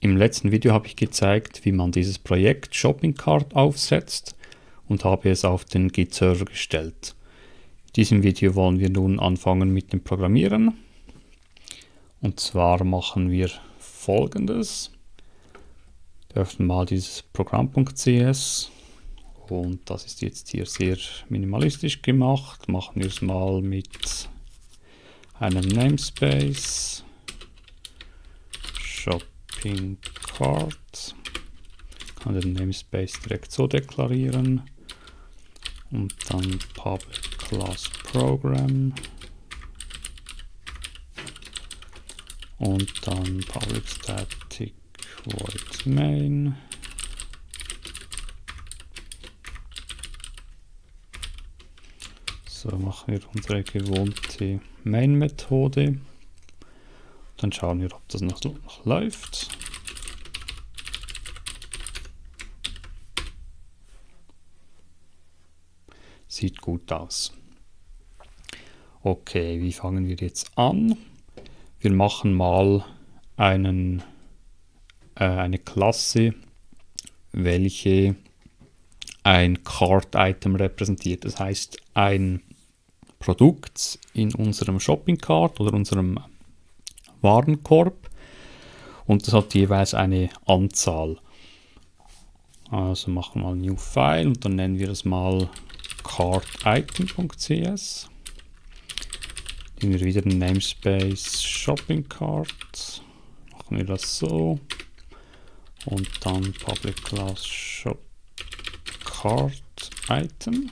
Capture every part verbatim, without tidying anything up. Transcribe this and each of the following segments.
Im letzten Video habe ich gezeigt, wie man dieses Projekt Shopping Cart aufsetzt und habe es auf den Git-Server gestellt. In diesem Video wollen wir nun anfangen mit dem Programmieren. Und zwar machen wir Folgendes. Wir öffnen mal dieses Programm.cs und das ist jetzt hier sehr minimalistisch gemacht. Machen wir es mal mit einem Namespace. Shopping Cart. Ich kann den Namespace direkt so deklarieren. Und dann Public Class Program. Und dann Public Static Void Main. So machen wir unsere gewohnte Main-Methode. Dann schauen wir, ob das noch, noch läuft. Sieht gut aus. Okay, wie fangen wir jetzt an? Wir machen mal einen, äh, eine Klasse, welche ein Cart-Item repräsentiert. Das heißt, ein Produkt in unserem Shopping Cart oder unserem Warenkorb und das hat jeweils eine Anzahl. Also machen wir mal New File und dann nennen wir das mal Cart-Item.cs. Nehmen wir wieder den Namespace Shopping Cart. Machen wir das so. Und dann Public Class Shop Cart Item.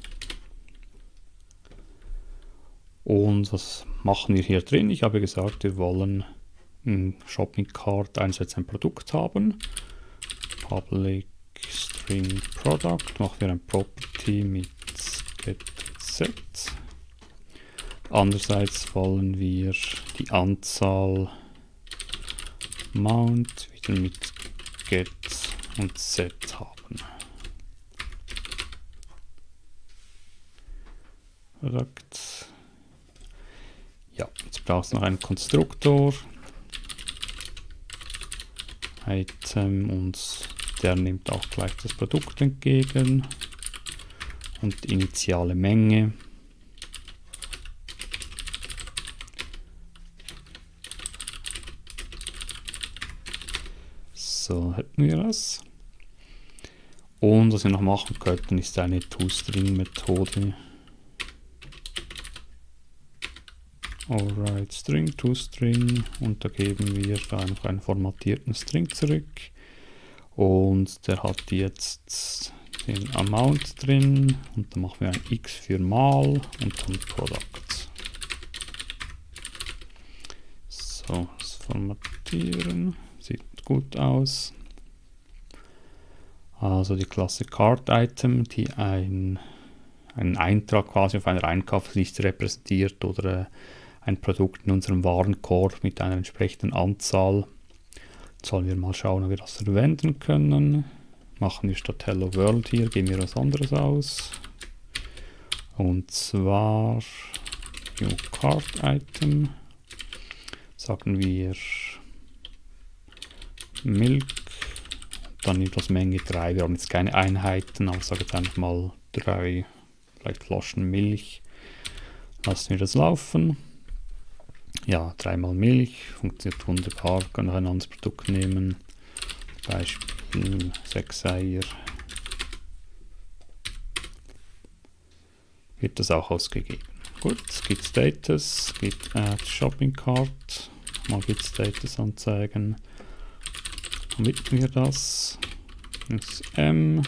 Und was machen wir hier drin? Ich habe gesagt, wir wollen im Shopping Cart einerseits ein Produkt haben. Public String Product. Machen wir ein Property mit getSet. Andererseits wollen wir die Anzahl Mount wieder mit get und set haben. Produkt. Ja, jetzt braucht es noch einen Konstruktor. Item und der nimmt auch gleich das Produkt entgegen. Und initiale Menge. So hätten wir das. Und was wir noch machen könnten, ist eine ToString-Methode. Alright, String ToString und da geben wir einfach einen formatierten String zurück. Und der hat jetzt den Amount drin und dann machen wir ein X für mal und dann Product. So, das Formatieren sieht gut aus. Also die Klasse Cart-Item, die ein, einen Eintrag quasi auf einer Einkaufsliste repräsentiert oder ein Produkt in unserem Warenkorb mit einer entsprechenden Anzahl. Jetzt sollen wir mal schauen, ob wir das verwenden können. Machen wir statt Hello World hier, geben wir was anderes aus. Und zwar New Cart Item. Sagen wir Milk. Dann etwas Menge drei. Wir haben jetzt keine Einheiten, aber ich sage jetzt einfach mal drei, vielleicht Flaschen Milch. Lassen wir das laufen. Ja, dreimal Milch, funktioniert wunderbar. Können auch ein anderes Produkt nehmen. Beispiel sechs Eier. Wird das auch ausgegeben. Gut, git Status, git add Shopping Cart. Mal git Status anzeigen. Committen wir das. Das M.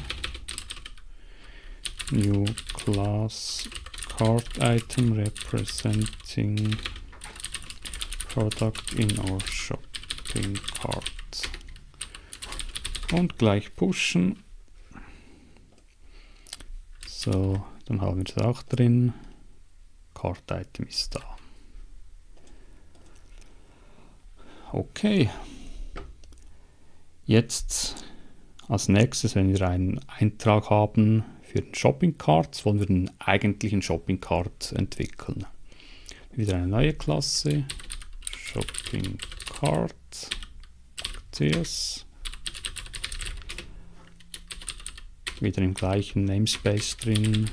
New Class Cart Item representing Product in our Shopping Cart. Und gleich pushen. So, dann haben wir es auch drin. Cart Item ist da. Okay. Jetzt als nächstes, wenn wir einen Eintrag haben für den Shopping Cart, wollen wir den eigentlichen Shopping Cart entwickeln. Wieder eine neue Klasse. Shopping Cart. Matthias. Wieder im gleichen Namespace drin.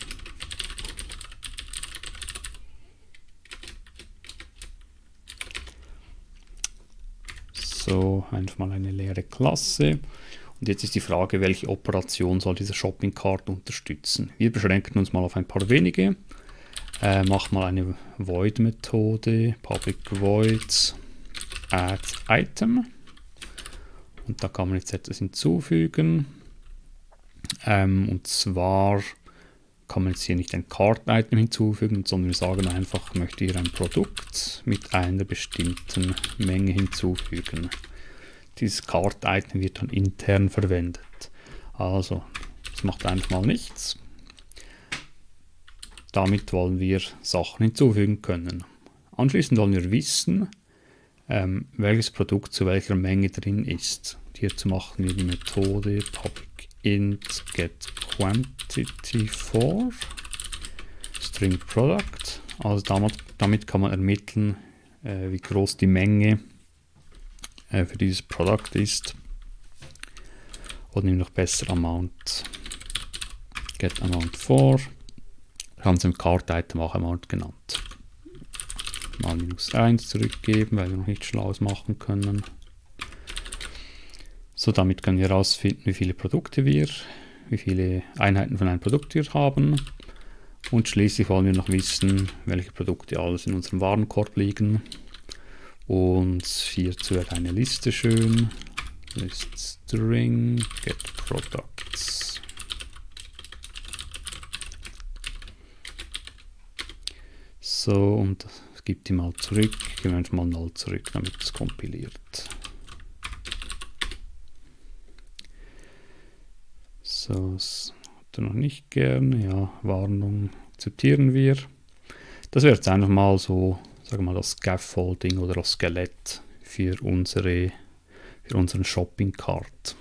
So, einfach mal eine leere Klasse. Und jetzt ist die Frage, welche Operation soll dieser Shopping Cart unterstützen? Wir beschränken uns mal auf ein paar wenige. Äh, mach mal eine Void-Methode, Public Void, Add Item. Und da kann man jetzt etwas hinzufügen. Ähm, und zwar kann man jetzt hier nicht ein Cart-Item hinzufügen, sondern wir sagen einfach, ich möchte hier ein Produkt mit einer bestimmten Menge hinzufügen. Dieses Cart-Item wird dann intern verwendet. Also, das macht einfach mal nichts. Damit wollen wir Sachen hinzufügen können. Anschließend wollen wir wissen, ähm, welches Produkt zu welcher Menge drin ist. Hierzu machen wir die Methode public int get quantity for string product. Also damit, damit kann man ermitteln, äh, wie groß die Menge äh, für dieses Produkt ist. Oder nehmen noch besser amount. Get amount for. Wir haben es im Cart-Item auch Amount genannt. Mal minus eins zurückgeben, weil wir noch nichts Schlaues machen können. So, damit können wir herausfinden, wie viele Produkte wir, wie viele Einheiten von einem Produkt wir haben. Und schließlich wollen wir noch wissen, welche Produkte alles in unserem Warenkorb liegen. Und hierzu wäre eine Liste schön. List string get products. So, und es gibt die mal zurück. Gehen wir einfach mal null zurück, damit es kompiliert. So, das hat er noch nicht gern. Ja, Warnung akzeptieren wir. Das wäre jetzt einfach mal so, sagen wir mal, das Scaffolding oder das Skelett für, unsere, für unseren Shopping Cart.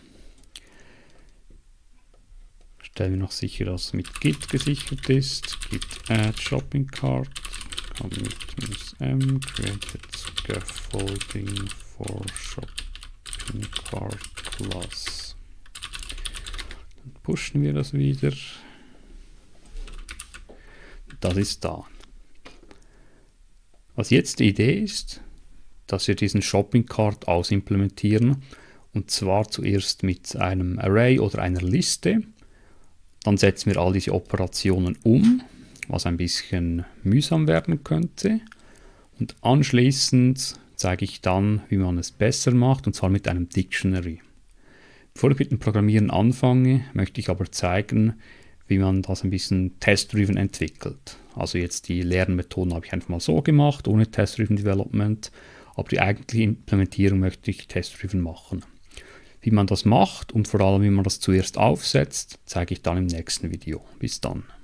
Stellen wir noch sicher, dass es mit Git gesichert ist. Git add Shopping Cart. Commit -m created scaffolding for Shopping Cart Class. Dann pushen wir das wieder. Das ist da. Was jetzt die Idee ist, dass wir diesen Shopping Cart ausimplementieren, und zwar zuerst mit einem Array oder einer Liste. Dann setzen wir all diese Operationen um, was ein bisschen mühsam werden könnte. Und anschließend zeige ich dann, wie man es besser macht, und zwar mit einem Dictionary. Bevor ich mit dem Programmieren anfange, möchte ich aber zeigen, wie man das ein bisschen test-driven entwickelt. Also jetzt die Lernmethoden habe ich einfach mal so gemacht, ohne test-driven Development, aber die eigentliche Implementierung möchte ich test-driven machen. Wie man das macht und vor allem wie man das zuerst aufsetzt, zeige ich dann im nächsten Video. Bis dann.